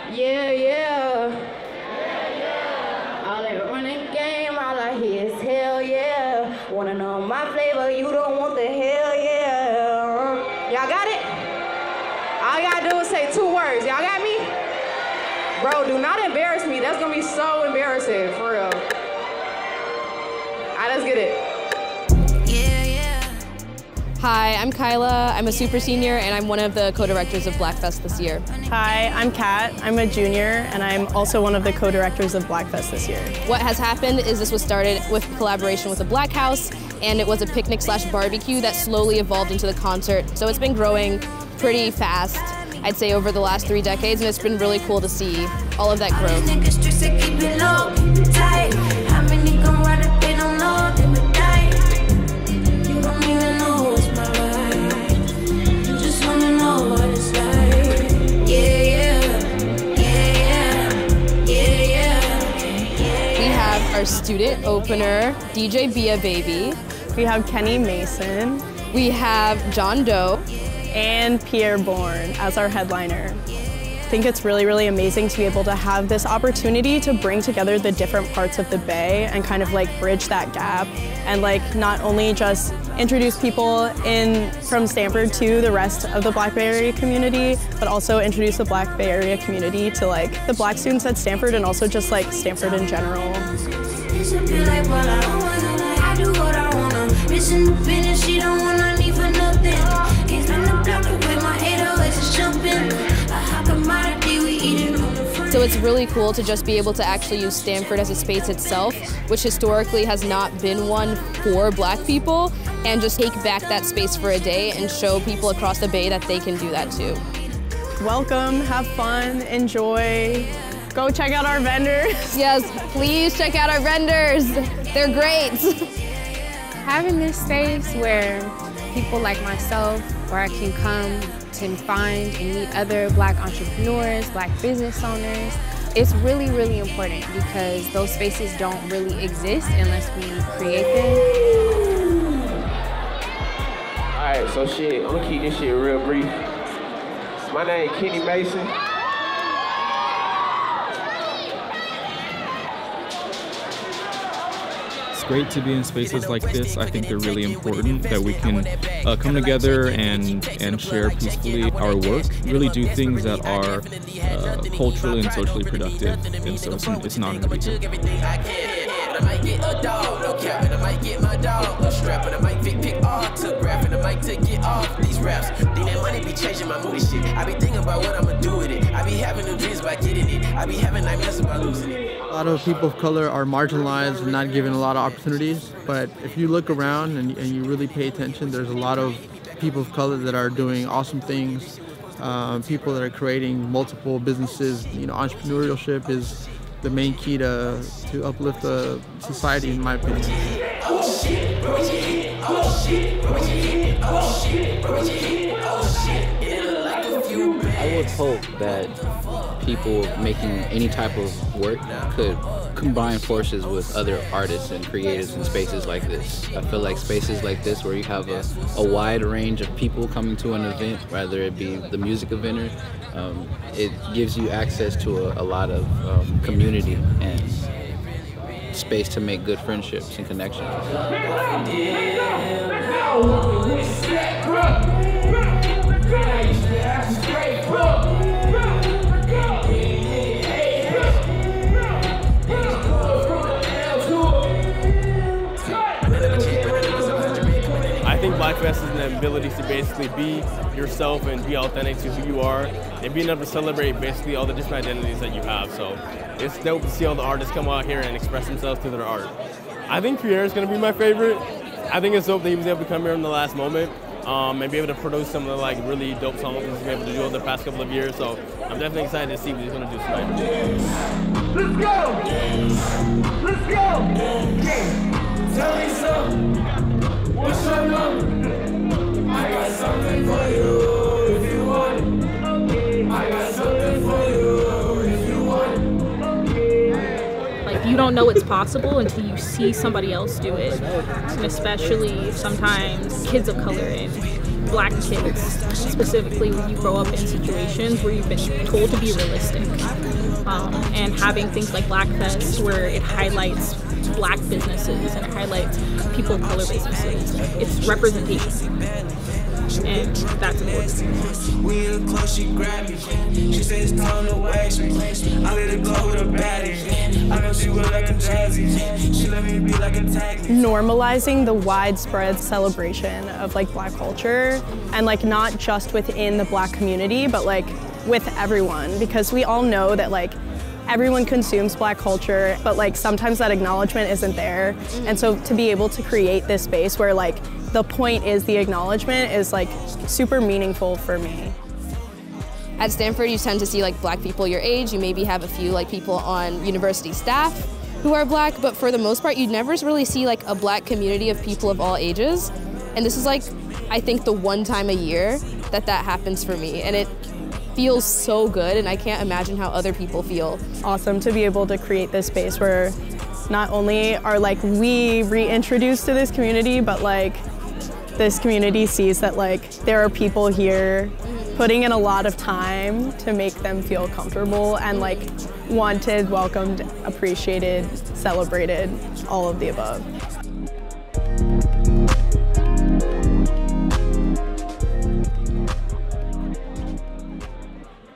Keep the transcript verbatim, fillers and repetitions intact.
Yeah, yeah. All that running game, all I hear is hell yeah. Wanna know my flavor, you don't want the hell yeah. Y'all got it? All you gotta do is say two words. Y'all got me? Bro, do not embarrass me. That's gonna be so embarrassing, for real. All right, let's get it. Hi, I'm Kyla. I'm a super senior and I'm one of the co-directors of Blackfest this year. Hi, I'm Kat. I'm a junior and I'm also one of the co-directors of Blackfest this year. What has happened is this was started with collaboration with the Black House, and it was a picnic slash barbecue that slowly evolved into the concert. So it's been growing pretty fast, I'd say, over the last three decades, and it's been really cool to see all of that growth. Our student opener, D J Bia Baby. We have Kenny Mason. We have John Deaux. And Pi'erre Bourne as our headliner. I think it's really, really amazing to be able to have this opportunity to bring together the different parts of the Bay and kind of like bridge that gap and like not only just introduce people in from Stanford to the rest of the Black Bay Area community, but also introduce the Black Bay Area community to like the Black students at Stanford and also just like Stanford in general. So it's really cool to just be able to actually use Stanford as a space itself, which historically has not been one for Black people, and just take back that space for a day and show people across the Bay that they can do that too. Welcome, have fun, enjoy. Go check out our vendors. Yes, please check out our vendors. They're great. Having this space where people like myself, where I can come to find and meet other Black entrepreneurs, Black business owners, it's really, really important because those spaces don't really exist unless we create them. All right, so shit, I'm gonna keep this shit real brief. My name is Kenny Mason. Great to be in spaces like this. I think they're really important that we can uh, come together and and share peacefully our work, really do things that are uh, culturally and socially productive, and so it's, it's an honor to be here. I might get a dog, no cap, and I might get my dog a strap, and I might pick pick autograph, and I might take it off these raps. Think that money be changing my mood and shit. I be thinking about what I'ma do with it. I be having them dreams about getting it. I be having nightmares about losing it. A lot of people of color are marginalized and not given a lot of opportunities, but if you look around and, and you really pay attention, there's a lot of people of color that are doing awesome things, uh, people that are creating multiple businesses. You know, entrepreneurship is the main key to, to uplift the society, in my opinion. Oh shit, where would you hit? Oh shit, where would you hit? Oh shit, where would you hit? Oh shit, it look like a few bands. I would hope that people making any type of work could combine forces with other artists and creatives in spaces like this. I feel like spaces like this where you have a, a wide range of people coming to an event, whether it be the music event, or, um, it gives you access to a, a lot of um, community and space to make good friendships and connections. I think Blackfest is an ability to basically be yourself and be authentic to who you are, and being able to celebrate basically all the different identities that you have. So it's dope to see all the artists come out here and express themselves through their art. I think Pi'erre is going to be my favorite. I think it's dope that he was able to come here in the last moment um, and be able to produce some of the like really dope songs he's been able to do over the past couple of years. So I'm definitely excited to see what he's going to do tonight. Let's go! Let's go! Tell me something. What's your number? I got something for you if you want it. I got something for you if you want it. Like, you don't know it's possible until you see somebody else do it. And especially sometimes kids of color and Black kids, specifically when you grow up in situations where you've been told to be realistic. Um, and having things like Blackfest where it highlights Black businesses and it highlights people of color businesses. It's representation. And that's important. We in the close, she grabbed me. She said it's time to wax me. I let it go with a baddie. I know she was like a jazzy. She let me be like a tag. Normalizing the widespread celebration of like Black culture, and like not just within the Black community, but like with everyone, because we all know that like everyone consumes Black culture, but like sometimes that acknowledgement isn't there. And so to be able to create this space where like the point is the acknowledgement is like super meaningful for me. At Stanford, you tend to see like Black people your age. You maybe have a few like people on university staff who are Black, but for the most part, you never really see like a Black community of people of all ages. And this is like, I think the one time a year that that happens for me. And it feels so good, and I can't imagine how other people feel. Awesome to be able to create this space where not only are like we reintroduced to this community, but like this community sees that like there are people here putting in a lot of time to make them feel comfortable and like wanted, welcomed, appreciated, celebrated, all of the above.